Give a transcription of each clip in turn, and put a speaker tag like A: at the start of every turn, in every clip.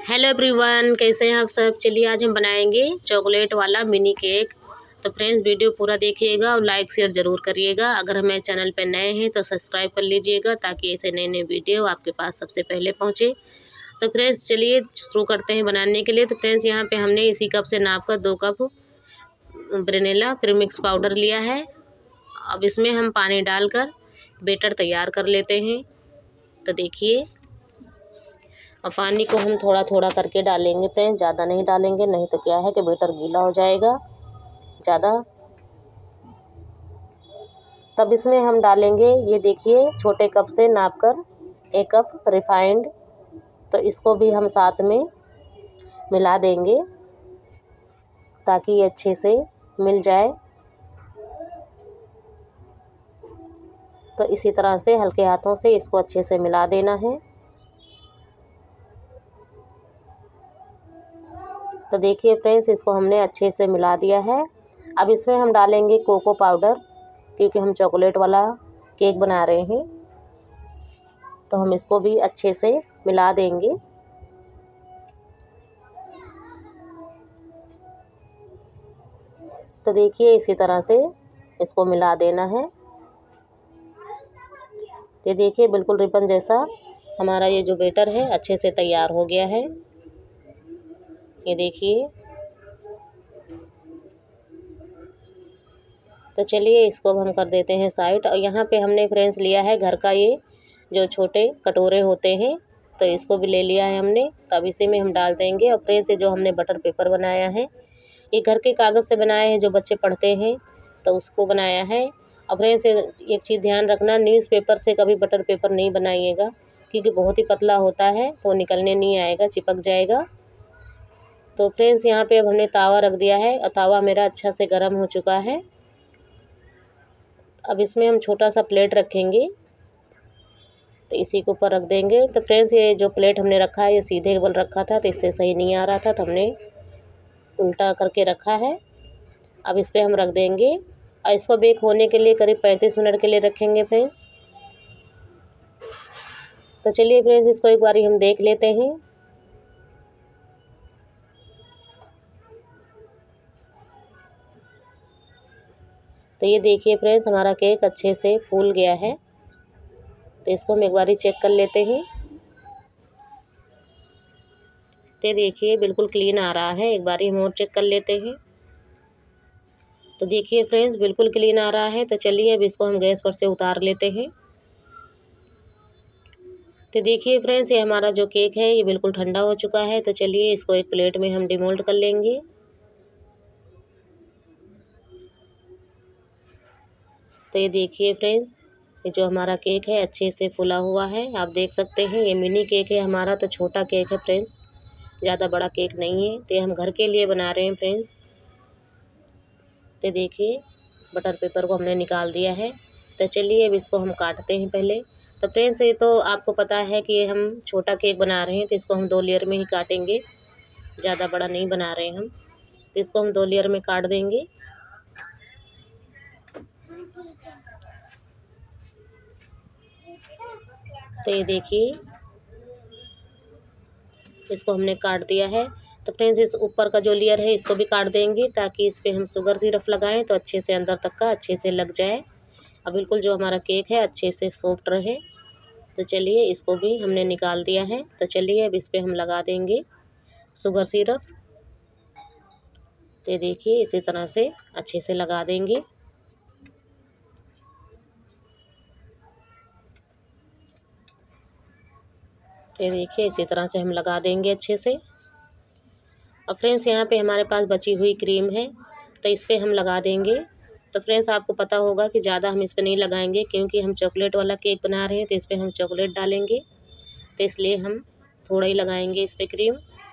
A: Hello everyone, कैसे हैं आप सब। चलिए आज हम बनाएंगे चॉकलेट वाला मिनी केक। तो फ्रेंड्स वीडियो पूरा देखिएगा और लाइक शेयर ज़रूर करिएगा। अगर हमारे चैनल पर नए हैं तो सब्सक्राइब कर लीजिएगा ताकि ऐसे नए नए वीडियो आपके पास सबसे पहले पहुंचे। तो फ्रेंड्स चलिए शुरू करते हैं बनाने के लिए। तो फ्रेंड्स यहाँ पे हमने इसी कप से नाप कर 2 कप वैनिला प्रीमिक्स पाउडर लिया है। अब इसमें हम पानी डालकर बैटर तैयार कर लेते हैं। तो देखिए, और पानी को हम थोड़ा थोड़ा करके डालेंगे फ्रेंड्स, ज़्यादा नहीं डालेंगे, नहीं तो क्या है कि बैटर गीला हो जाएगा ज़्यादा। तब इसमें हम डालेंगे, ये देखिए छोटे कप से नापकर 1 कप रिफाइंड। तो इसको भी हम साथ में मिला देंगे ताकि ये अच्छे से मिल जाए। तो इसी तरह से हल्के हाथों से इसको अच्छे से मिला देना है। तो देखिए फ्रेंड्स, इसको हमने अच्छे से मिला दिया है। अब इसमें हम डालेंगे कोको पाउडर, क्योंकि हम चॉकलेट वाला केक बना रहे हैं। तो हम इसको भी अच्छे से मिला देंगे। तो देखिए इसी तरह से इसको मिला देना है। तो देखिए बिल्कुल रिबन जैसा हमारा ये जो बैटर है अच्छे से तैयार हो गया है। ये देखिए। तो चलिए इसको हम कर देते हैं साइड। और यहाँ पे हमने फ्रेंड्स लिया है घर का ये जो छोटे कटोरे होते हैं, तो इसको भी ले लिया है हमने। तब इसी में हम डाल देंगे। और फ्रेंड्स ये जो हमने बटर पेपर बनाया है, ये घर के कागज़ से बनाया है, जो बच्चे पढ़ते हैं तो उसको बनाया है। और फ्रेंड्स एक चीज़ ध्यान रखना, न्यूज़पेपर से कभी बटर पेपर नहीं बनाइएगा, क्योंकि बहुत ही पतला होता है तो निकलने नहीं आएगा, चिपक जाएगा। तो फ्रेंड्स यहाँ पे अब हमने तावा रख दिया है और तावा मेरा अच्छा से गर्म हो चुका है। अब इसमें हम छोटा सा प्लेट रखेंगे, तो इसी के ऊपर रख देंगे। तो फ्रेंड्स ये जो प्लेट हमने रखा है ये सीधे बल रखा था, तो इससे सही नहीं आ रहा था, तो हमने उल्टा करके रखा है। अब इस पर हम रख देंगे और इसको बेक होने के लिए करीब 35 मिनट के लिए रखेंगे फ्रेंड्स। तो चलिए फ्रेंड्स इसको एक बारी हम देख लेते हैं। तो ये देखिए फ्रेंड्स हमारा केक अच्छे से फूल गया है। तो इसको हम एक बारी चेक कर लेते हैं। तो देखिए बिल्कुल क्लीन आ रहा है, एक बारी हम और चेक कर लेते हैं। तो देखिए फ्रेंड्स बिल्कुल क्लीन आ रहा है। तो चलिए अब इसको हम गैस पर से उतार लेते हैं। तो देखिए फ्रेंड्स ये हमारा जो केक है ये बिल्कुल ठंडा हो चुका है। तो चलिए इसको एक प्लेट में हम डिमोल्ड कर लेंगे। तो ये देखिए फ्रेंड्स ये जो हमारा केक है अच्छे से फूला हुआ है, आप देख सकते हैं। ये मिनी केक है हमारा, तो छोटा केक है फ्रेंड्स, ज़्यादा बड़ा केक नहीं है। तो ये हम घर के लिए बना रहे हैं फ्रेंड्स। तो देखिए बटर पेपर को हमने निकाल दिया है। तो चलिए अब इसको हम काटते हैं पहले। तो फ्रेंड्स ये तो आपको पता है कि हम छोटा केक बना रहे हैं, तो इसको हम 2 लेयर में ही काटेंगे, ज़्यादा बड़ा नहीं बना रहे हैं हम। तो इसको हम 2 लेयर में काट देंगे। तो ये देखिए इसको हमने काट दिया है। तो फ्रेंड्स इस ऊपर का जो लेयर है इसको भी काट देंगे, ताकि इस पर हम शुगर सिरप लगाएं तो अच्छे से अंदर तक का अच्छे से लग जाए, और बिल्कुल जो हमारा केक है अच्छे से सॉफ्ट रहे। तो चलिए इसको भी हमने निकाल दिया है। तो चलिए अब इस पर हम लगा देंगे शुगर सिरप। तो देखिए इसी तरह से अच्छे से लगा देंगे। तो देखिए इसी तरह से हम लगा देंगे अच्छे से। और फ्रेंड्स यहाँ पे हमारे पास बची हुई क्रीम है, तो इस पर हम लगा देंगे। तो फ्रेंड्स आपको पता होगा कि ज़्यादा हम इस पर नहीं लगाएंगे, क्योंकि हम चॉकलेट वाला केक बना रहे हैं, तो इस पर हम चॉकलेट डालेंगे, तो इसलिए हम थोड़ा ही लगाएंगे इस पर क्रीम।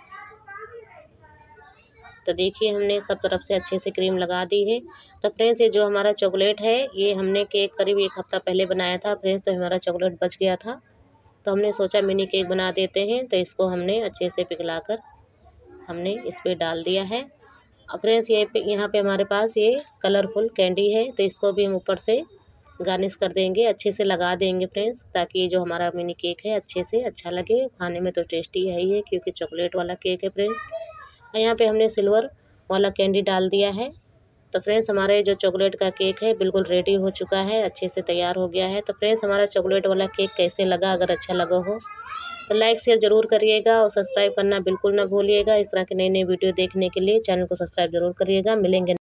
A: तो देखिए हमने सब तरफ से अच्छे से क्रीम लगा दी है। तो फ्रेंड्स ये जो हमारा चॉकलेट है ये हमने केक करीब 1 हफ्ता पहले बनाया था फ्रेंड्स, तो हमारा चॉकलेट बच गया था, तो हमने सोचा मिनी केक बना देते हैं। तो इसको हमने अच्छे से पिघलाकर हमने इस पर डाल दिया है। अब फ्रेंड्स यहाँ पे हमारे पास ये कलरफुल कैंडी है, तो इसको भी हम ऊपर से गार्निश कर देंगे, अच्छे से लगा देंगे फ्रेंड्स, ताकि जो हमारा मिनी केक है अच्छे से अच्छा लगे। खाने में तो टेस्टी है ही है क्योंकि चॉकलेट वाला केक है फ्रेंड्स। और यहाँ पे हमने सिल्वर वाला कैंडी डाल दिया है। तो फ्रेंड्स हमारे जो चॉकलेट का केक है बिल्कुल रेडी हो चुका है, अच्छे से तैयार हो गया है। तो फ्रेंड्स हमारा चॉकलेट वाला केक कैसे लगा, अगर अच्छा लगा हो तो लाइक शेयर ज़रूर करिएगा और सब्सक्राइब करना बिल्कुल ना भूलिएगा। इस तरह के नई नई वीडियो देखने के लिए चैनल को सब्सक्राइब ज़रूर करिएगा। मिलेंगे